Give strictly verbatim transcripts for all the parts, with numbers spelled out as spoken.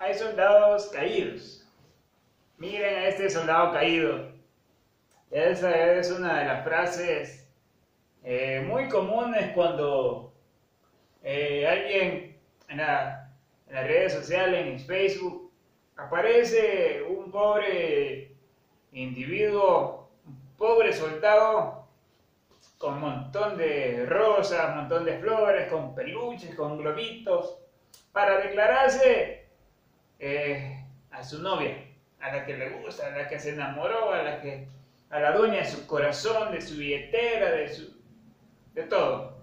hay soldados caídos. Miren a este soldado caído. Esa es una de las frases eh, muy comunes cuando eh, alguien en, la, en las redes sociales, en Facebook, aparece un pobre individuo, un pobre soldado con un montón de rosas, un montón de flores, con peluches, con globitos, para declararse eh, a su novia, a la que le gusta, a la que se enamoró, a la que a la dueña de su corazón, de su billetera, de su de todo.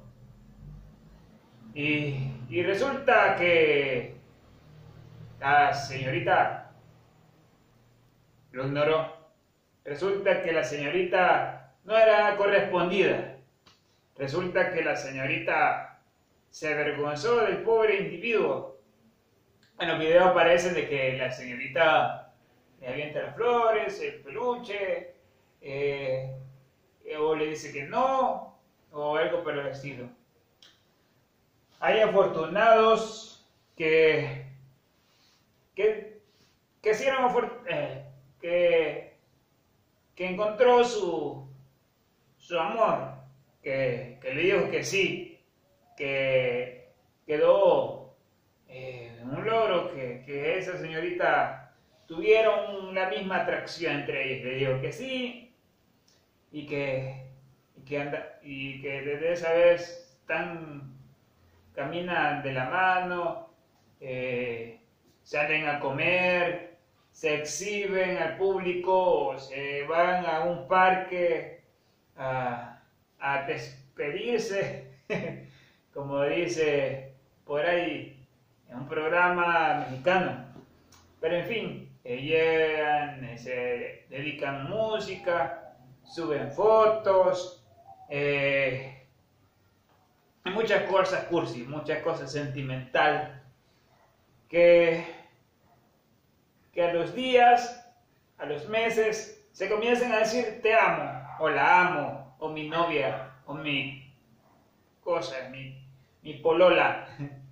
Y, y resulta que la señorita lo ignoró. Resulta que la señorita no era correspondida. Resulta que la señorita se avergonzó del pobre individuo. En los videos aparece de que la señorita le avienta las flores, el peluche, eh, o le dice que no, o algo por el estilo. Hay afortunados que que, que hicieron eh, que, que encontró su, su amor, que, que le dijo que sí, que quedó eh, un logro, que, que esa señorita tuvieron la misma atracción entre ellos. Le dijo que sí y que, y que, anda, y que desde esa vez están, caminan de la mano, eh, salen a comer, se exhiben al público o se van a un parque a, a despedirse, como dice por ahí en un programa mexicano. Pero en fin, llegan, se dedican música, suben fotos, eh, muchas cosas cursi, muchas cosas sentimental. Que, que a los días, a los meses, se comienzan a decir te amo, o la amo, o mi novia, o mi cosa, mi, mi polola.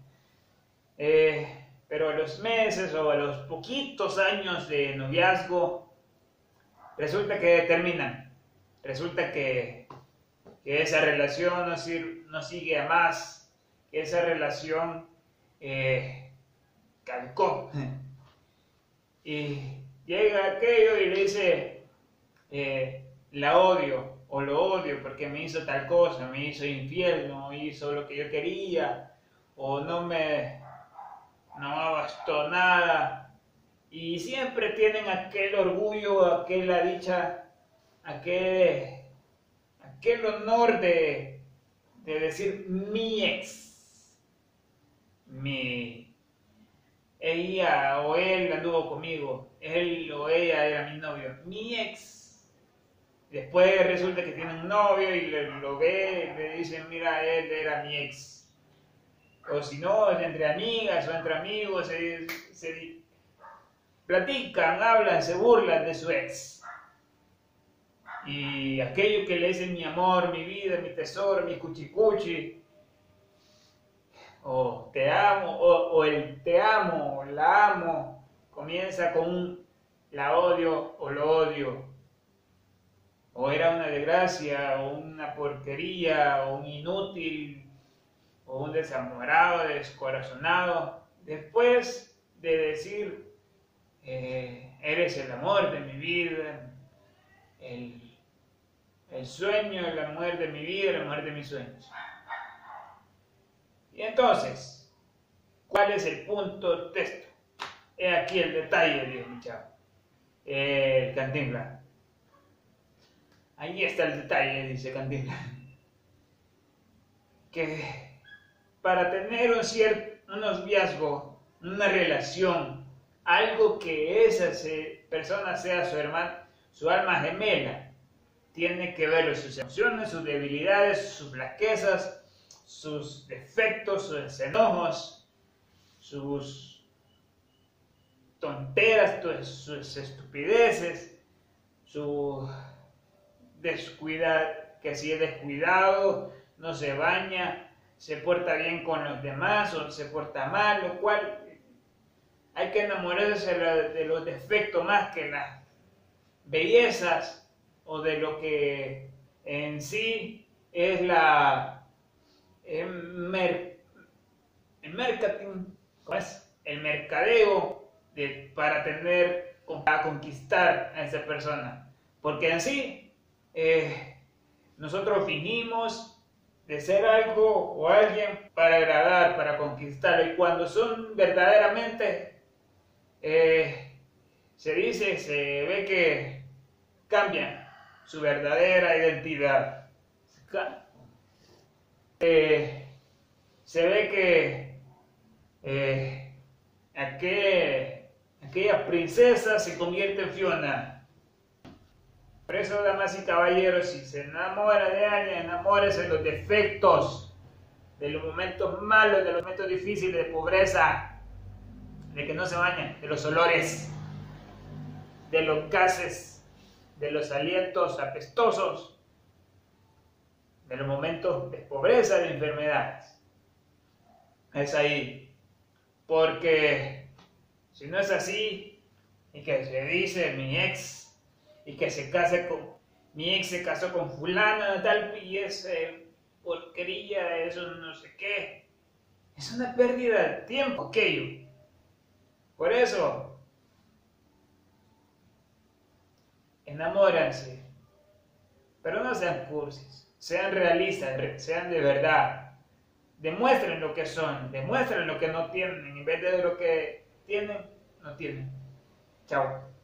Eh, pero a los meses o a los poquitos años de noviazgo, resulta que terminan. Resulta que, que esa relación no, sir, no sigue a más, que esa relación Eh, calcó. Y llega aquello y le dice eh, la odio o lo odio porque me hizo tal cosa, me hizo infiel, no hizo lo que yo quería, o no me no me bastó nada. Y siempre tienen aquel orgullo, aquella dicha, aquel, aquel honor de, de decir mi ex, mi ella o él anduvo conmigo, él o ella era mi novio, mi ex. Después resulta que tiene un novio y le, lo ve y le dicen, mira, él era mi ex. O si no, entre amigas o entre amigos se, se platican, hablan, se burlan de su ex. Y aquello que le dicen mi amor, mi vida, mi tesoro, mi cuchicuchi, o te amo, o, o el te amo, o la amo, comienza con un la odio o lo odio, o era una desgracia, o una porquería, o un inútil, o un desamorado, descorazonado. Después de decir, eh, eres el amor de mi vida, el, el sueño, la mujer de mi vida, la mujer de mis sueños. Y entonces, ¿cuál es el punto de esto? He aquí el detalle, dijo mi chavo, el Cantinflas. Ahí está el detalle, dice Cantinflas. Que para tener un cierto, un noviazgo, una relación, algo que esa se, persona sea su hermana, su alma gemela, tiene que ver sus emociones, sus debilidades, sus flaquezas, sus defectos, sus enojos, sus tonteras, sus estupideces, su descuidad, que si es descuidado, no se baña, se porta bien con los demás o se porta mal, lo cual hay que enamorarse de los defectos más que las bellezas o de lo que en sí es la el, mer, el marketing, ¿cómo es? El mercadeo de, para tener, para conquistar a esa persona. Porque en sí, eh, nosotros fingimos de ser algo o alguien para agradar, para conquistarlo. Y cuando son verdaderamente, eh, se dice, se ve que cambian su verdadera identidad. Eh, se ve que eh, aquel, aquella princesa se convierte en Fiona. Por eso, damas y caballeros, si se enamora de alguien, enamórese de los defectos, de los momentos malos, de los momentos difíciles, de pobreza, de que no se bañan, de los olores, de los gases, de los alientos apestosos, de los momentos de pobreza, de enfermedades. Es ahí. Porque si no es así, y que se dice mi ex, y que se case con, mi ex se casó con fulana, tal, y es eh, porquería, eso no sé qué. Es una pérdida de tiempo aquello. Por eso, enamórense, pero no sean cursis, sean realistas, sean de verdad. Demuestren lo que son, demuestren lo que no tienen, en vez de lo que tienen, no tienen. Chao.